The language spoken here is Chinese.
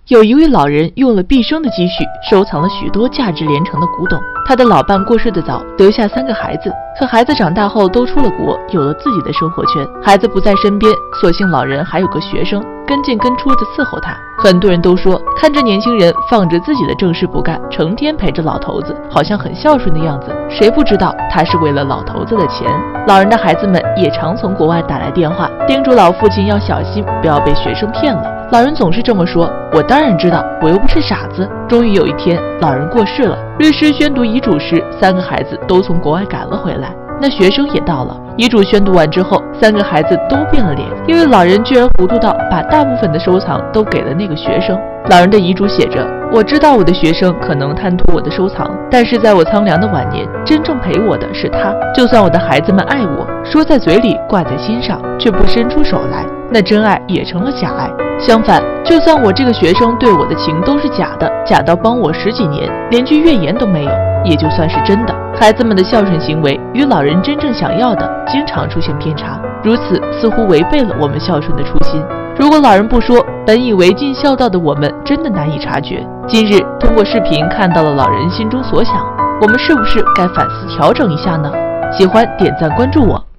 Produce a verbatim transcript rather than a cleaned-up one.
有一位老人用了毕生的积蓄，收藏了许多价值连城的古董。他的老伴过世的早，留下三个孩子，可孩子长大后都出了国，有了自己的生活圈。孩子不在身边，所幸老人还有个学生，跟进跟出的伺候他。很多人都说，看着年轻人放着自己的正事不干，成天陪着老头子，好像很孝顺的样子。谁不知道他是为了老头子的钱？老人的孩子们也常从国外打来电话，叮嘱老父亲要小心，不要被学生骗了。老人总是这么说，我当然知道，我又不是傻子。终于有一天，老人过世了，律师宣读遗嘱时，三个孩子都从国外赶了回来。那学生也到了。遗嘱宣读完之后，三个孩子都变了脸，因为老人居然糊涂到把大部分的收藏都给了那个学生。老人的遗嘱写着，我知道我的学生可能贪图我的收藏，但是在我苍凉的晚年，真正陪我的是他。就算我的孩子们爱我，说在嘴里，挂在心上，却不伸出手来，那真爱也成了假爱。相反，就算我这个学生对我的情都是假的，假到帮我十几年，连句怨言都没有，也就算是真的。孩子们的孝顺行为与老人真正想要的经常出现偏差，如此似乎违背了我们孝顺的初心。如果老人不说，本以为尽孝道的我们真的难以察觉。今日通过视频看到了老人心中所想，我们是不是该反思调整一下呢？喜欢点赞关注我。